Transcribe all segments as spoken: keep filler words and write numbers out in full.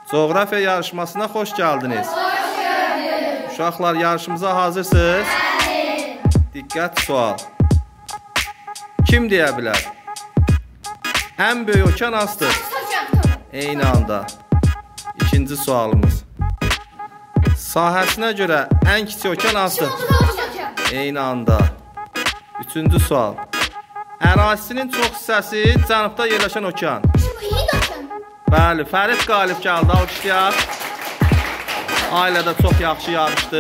Coğrafya yarışmasına xoş gəldiniz. Xoş gəldiniz. Uşaqlar, yarışımıza hazırsınız? Bəli. Diqqət, sual. Kim deyə bilər? Ən böyük okean hansıdır? Eyni anda. İkinci sualımız. Sahəsinə görə ən kiçik okean hansıdır? Eyni anda. Üçüncü sual. Ərazisinin çox hissəsi cənubda yerləşən okean. Bəli, Fərid qalib gəldi, alqışlayaq. Ailədə çox yaxşı yarışdı.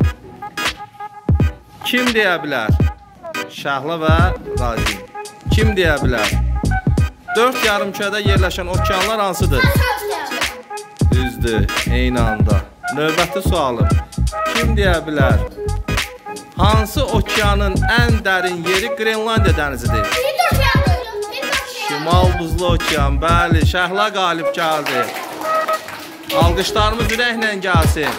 Kim deyə bilər? Şəhla və Qazi. Kim deyə bilər? Dörd yarımkürədə yerləşən okeanlar hansıdır? Düzdür, eyni anda. Növbəti sualım. Kim deyə bilər? Hansı okeanın ən dərin yeri Qrenlandiya dənizidir? Şimal buzlu okean, bəli, Şəhla qalib gəldi. Alqışlarımız ürəklə gəlsin.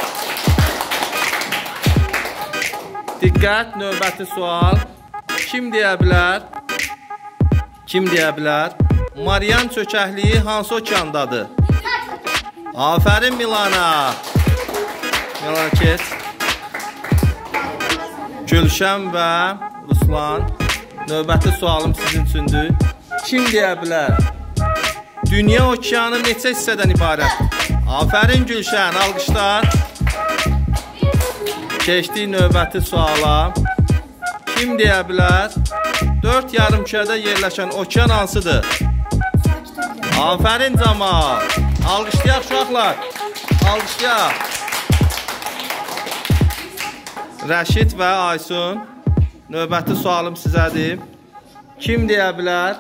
Diqqət, növbəti sual. Kim deyə bilər? Kim deyə bilər? Marian çökəkliyi hansı okeandadır? Afərin Milana. Milana keç. Gülşən və Ruslan. Növbəti sualım sizin üçündür. Kim deyə bilər? Dünya okeanı neçə hissədən ibarət? Afərin Gülşən, alqışlar. Keçdik növbəti suala. Kim deyə bilər? Dörd yarımkürədə yerləşən okean hansıdır? Afərin Camal. Alqışlayaq uşaqlar. Alqışlayaq. Rəşid və Aysun. Növbəti sualım sizədir. Kim deyə bilər?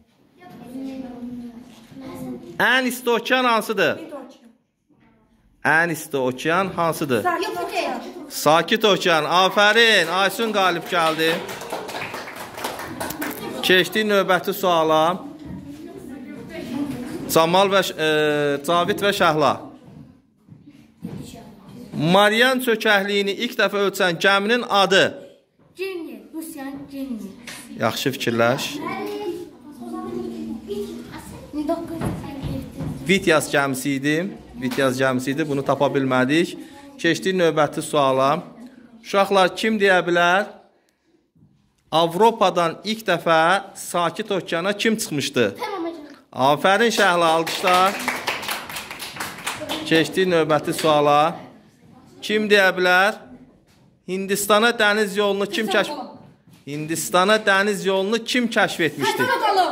Ən isti okean hansıdır? Ən isti okean hansıdır? Sakit okean. Afərin. Aysun qalib gəldi. Keçdik növbəti suala. Camal və e, Cavid və Şəhla. Marian çökəkliyini ilk dəfə ölçən gəminin adı? Jenny. Rusiyan Jenny. Yaxşı fikirləş. Vityaz gəmisi idi. Vityaz gəmisi idi. Bunu tapa bilmədik. Keçdik növbəti suala. Uşaqlar, kim deyə bilər? Avropadan ilk dəfə Sakit okeana kim çıxmışdı? Afərin Şəhla, alqışlar. Keçdik növbəti suala. Kim deyə bilər? Hindistana dəniz yolunu kim kəşf... Hindistana dəniz yolunu kim kəşf etmişdi?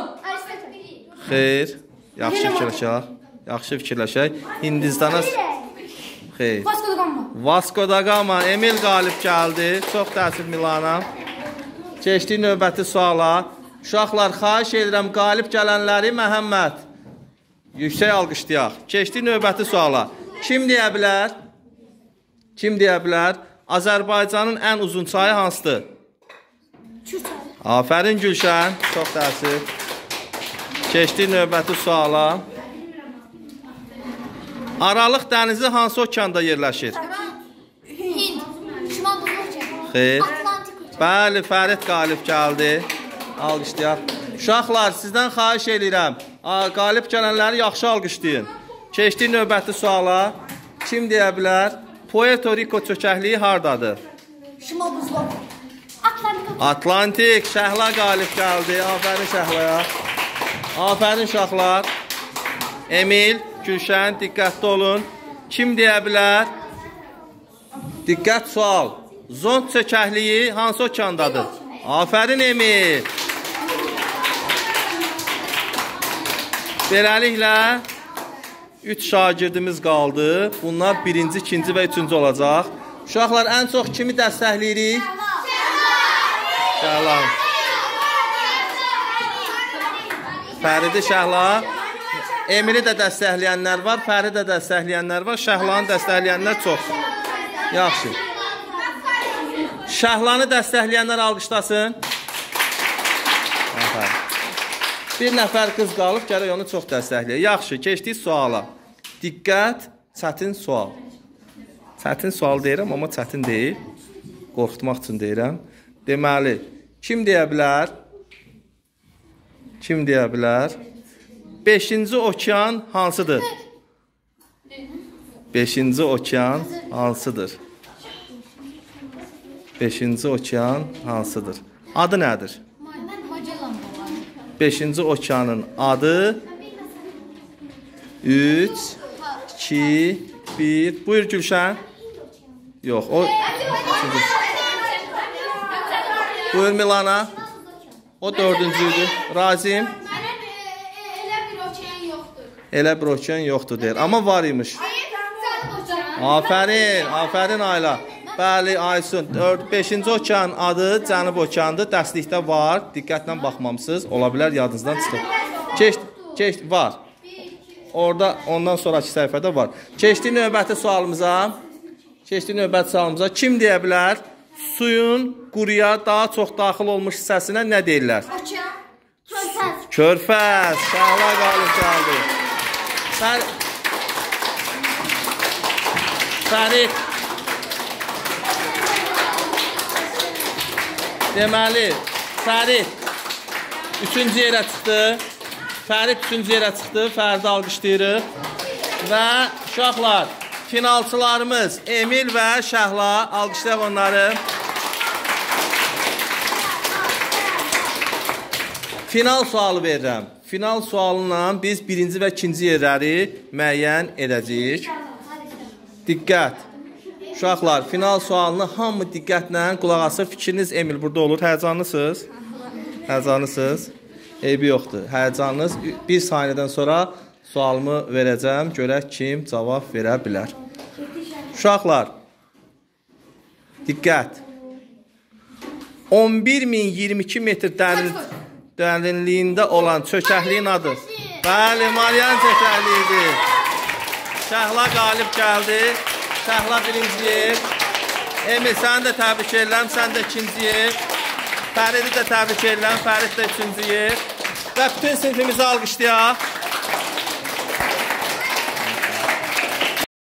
Xeyr. Yaxşı fikirləşək. Yaxşı fikirləşək. Hindistana... Xeyr. Vasco da Gama. Vasco da Gama. Emil qalib gəldi. Çox təəssüf Milana. Keçdik növbəti suala. Uşaqlar, xahiş edirəm qalib gələnləri Məhəmməd. Yüksək alqışlayaq. Keçdik növbəti suala. Kim deyə bilər? Kim deyə bilər? Azərbaycanın ən uzun çayı hansıdır? Afərin Gülşən. Çox təəssüf. Keçdik növbəti suala. Aralıq dənizi hansı okeanda yerləşir? Hind. Şimal buzlu okean. Xeyr. Atlantik okean. Bəli, Fərid qalib gəldi. Alqışlayaq. Uşaqlar, sizdən xahiş edirəm. Qalib gələnləri yaxşı alqışlayın. Keçdik növbəti suala. Kim deyə bilər? Puerto Rico çökəkliyi hardadır? Şimal buzlu okean. Atlantik okean. Atlantik. Şəhla qalib gəldi. Afərin Şəhlaya. Afərin uşaqlar. Emil, Gülşən, diqqətli olun. Kim deyə bilər? Diqqət, sual. Zond çökəkliyi hansı okeandadır? Afərin Emil. Beləliklə üç şagirdimiz qaldı. Bunlar birinci, ikinci və üçüncü olacaq. Uşaqlar, ən çox kimi dəstəkləyirik? Şəhla. Fəridi, Şəhla. Emili də dəstəkləyənlər var, Fəridi də dəstəkləyənlər var, Şəhlanı dəstəkləyənlər çox. Yaxşı. Şəhlanı dəstəkləyənlər alqışlasın. Bir nəfər qız qalıb, gərək onu çox dəstəkləyək. Yaxşı, keçdik suala. Diqqət, çətin sual. Çətin sual deyirəm, amma çətin deyil. Qorxutmaq üçün deyirəm. Deməli, kim deyə bilər? Kim deyə bilər? Beşinci okean hansıdır? Beşinci okean hansıdır? Beşinci okean hansıdır? Adı nədir? Magellan balığı. Beşinci okeanın adı üç, iki, bir. Buyur Gülşən. Yox, o... Buyur Milana. O dördüncüydü. Razim. Mənim elə bir okean yoxdur. Elə bir okean yoxdur deyir. Amma var imiş. Aferin, aferin Ayla. Bəli, Aysun. beşinci okean adı Cənub okeandır. Dərslikdə var. Diqqətlə baxmamısınız. Ola bilər yadınızdan çıxıb. Keç, keç, var. Orada ondan sonraki səhifədə var. Keçdik növbəti sualımıza. Keçdik növbəti sualımıza. Kim deyə bilər? Suyun quruya daha çox daxil olmuş hissəsinə nə deyirlər? Okean. Körfəz. Körfəz. Şəhla qalib gəldi. Sən... Fərid. Deməli, Fərid üçüncü yerə çıxdı. Fərid üçüncü yerə çıxdı. Fəridi alqışlayırıq. Və uşaqlar, finalçılarımız Emil və Şəhla, alqışlayaq onları. Final sualı verirəm. Final sualından biz birinci və ikinci yerləri müəyyən edəcəyik. Diqqət. Uşaqlar, final sualını hamı diqqətlə qulaq asır. Fikriniz Emil burada olur. Həyəcanlısınız? Həyəcanlısınız? Eybi yoxdur. Həyəcanınız. Bir saniyədən sonra sualımı verəcəm. Görək kim cavab verə bilər. Uşaqlar, diqqət. on bir min iyirmi iki metr dərin, dərinliyində olan çökəkliyin adı. Bəli, Marian çökəkliyidir. Şəhla qalib gəldi. Şəhla birinci yer. Emil, səni də təbrik edirəm. Sən də ikinci yer. Fəridi də təbrik edirəm. Fərid də üçüncü yer. Və bütün sinifimizi alqışlayaq.